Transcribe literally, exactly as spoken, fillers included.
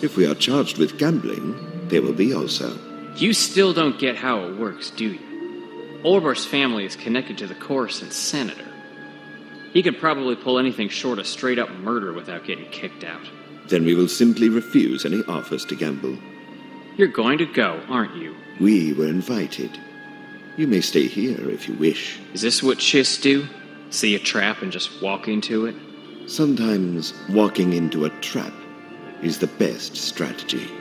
If we are charged with gambling, there will be also. You still don't get how it works, do you? Orbor's family is connected to the Coruscant Senator. He could probably pull anything short of straight-up murder without getting kicked out. Then we will simply refuse any offers to gamble. You're going to go, aren't you? We were invited. You may stay here if you wish. Is this what Chiss do? See a trap and just walk into it? Sometimes walking into a trap is the best strategy.